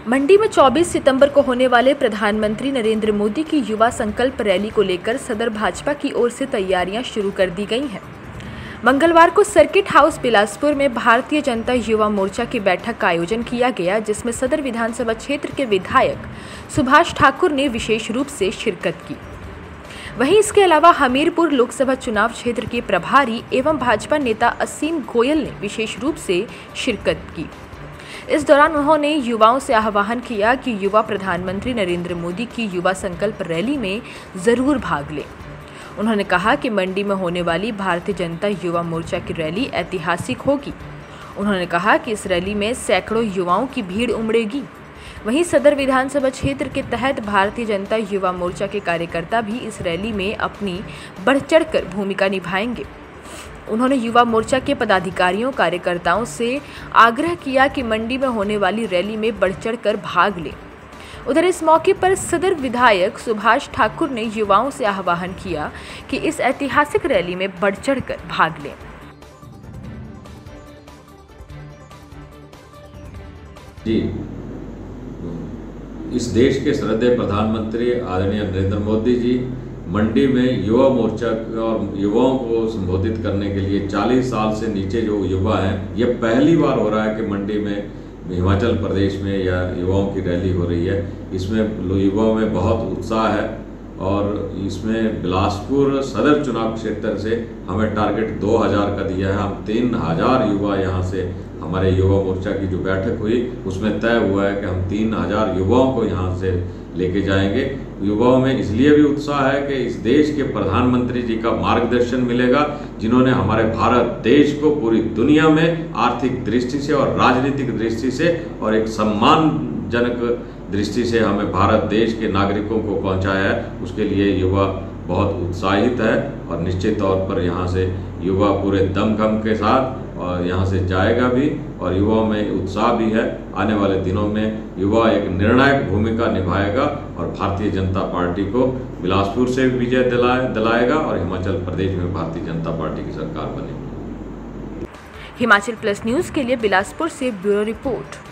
मंडी में 24 सितंबर को होने वाले प्रधानमंत्री नरेंद्र मोदी की युवा संकल्प रैली को लेकर सदर भाजपा की ओर से तैयारियां शुरू कर दी गई हैं। मंगलवार को सर्किट हाउस बिलासपुर में भारतीय जनता युवा मोर्चा की बैठक का आयोजन किया गया, जिसमें सदर विधानसभा क्षेत्र के विधायक सुभाष ठाकुर ने विशेष रूप से शिरकत की। वहीं इसके अलावा हमीरपुर लोकसभा चुनाव क्षेत्र के प्रभारी एवं भाजपा नेता असीम गोयल ने विशेष रूप से शिरकत की। इस दौरान उन्होंने युवाओं से आह्वान किया कि युवा प्रधानमंत्री नरेंद्र मोदी की युवा संकल्प रैली में जरूर भाग लें। उन्होंने कहा कि मंडी में होने वाली भारतीय जनता युवा मोर्चा की रैली ऐतिहासिक होगी। उन्होंने कहा कि इस रैली में सैकड़ों युवाओं की भीड़ उमड़ेगी। वहीं सदर विधानसभा क्षेत्र के तहत भारतीय जनता युवा मोर्चा के कार्यकर्ता भी इस रैली में अपनी बढ़ चढ़कर भूमिका निभाएंगे। उन्होंने युवा मोर्चा के पदाधिकारियों कार्यकर्ताओं से आग्रह किया कि मंडी में होने वाली रैली में बढ़ चढ़कर भाग लें। उधर इस मौके पर सदर विधायक सुभाष ठाकुर ने युवाओं से आह्वान किया कि इस ऐतिहासिक रैली में बढ़ चढ़कर भाग लें। जी, इस देश के श्रद्धेय प्रधानमंत्री आदरणीय नरेंद्र मोदी जी मंडी में युवा मोर्चा और युवाओं को संबोधित करने के लिए 40 साल से नीचे जो युवा हैं, ये पहली बार हो रहा है कि मंडी में हिमाचल प्रदेश में या युवाओं की रैली हो रही है। इसमें युवाओं में बहुत उत्साह है और इसमें बिलासपुर सदर चुनाव क्षेत्र से हमें टारगेट 2000 का दिया है। हम 3000 युवा यहाँ से, हमारे युवा मोर्चा की जो बैठक हुई उसमें तय हुआ है कि हम 3000 युवाओं को यहाँ से लेके जाएंगे। युवाओं में इसलिए भी उत्साह है कि इस देश के प्रधानमंत्री जी का मार्गदर्शन मिलेगा, जिन्होंने हमारे भारत देश को पूरी दुनिया में आर्थिक दृष्टि से और राजनीतिक दृष्टि से और एक सम्मानजनक दृष्टि से हमें भारत देश के नागरिकों को पहुंचाया है। उसके लिए युवा बहुत उत्साहित है और निश्चित तौर पर यहाँ से युवा पूरे दमखम के साथ और यहाँ से जाएगा भी और युवाओं में उत्साह भी है। आने वाले दिनों में युवा एक निर्णायक भूमिका निभाएगा और भारतीय जनता पार्टी को बिलासपुर से विजय दिलाएगा और हिमाचल प्रदेश में भारतीय जनता पार्टी की सरकार बनेगी। हिमाचल प्लस न्यूज़ के लिए बिलासपुर से ब्यूरो रिपोर्ट।